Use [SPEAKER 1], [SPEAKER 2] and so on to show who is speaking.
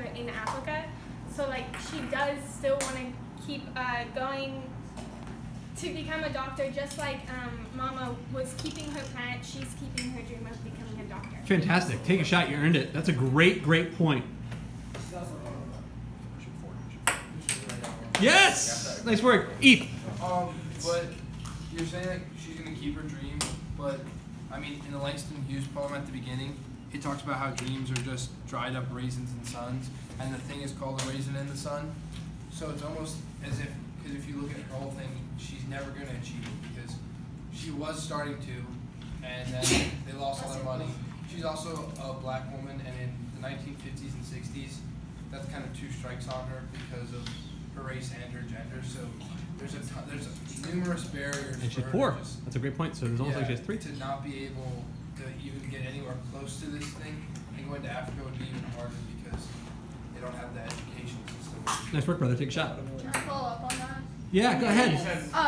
[SPEAKER 1] in Africa. So like she does still want to keep going to become a doctor, just like Mama was keeping her planet. She's keeping her dream of becoming a doctor.
[SPEAKER 2] Fantastic. Take a shot. You earned it. That's a great point. Yes! Nice work. Eve.
[SPEAKER 3] But you're saying like she's going to keep her dream, but I mean, in the Langston Hughes poem at the beginning, it talks about how dreams are just dried up raisins and suns, and the thing is called a raisin in the sun. So it's almost as if, because if you look at her whole thing, she's never going to achieve it because she was starting to, and then they lost all their money. She's also a black woman, and in the 1950s and 60s, that's kind of two strikes on her because of her race and her gender. So there's numerous barriers.
[SPEAKER 2] And she's
[SPEAKER 3] for
[SPEAKER 2] poor.
[SPEAKER 3] her to just,
[SPEAKER 2] That's a great point. So there's almost like she has 3.
[SPEAKER 3] To not be able to even get anywhere close to this thing, and going to Africa would be even harder because they don't have the education system.
[SPEAKER 2] Nice work, brother. Take a shot.
[SPEAKER 1] Can I follow up on that?
[SPEAKER 2] Yeah, go ahead.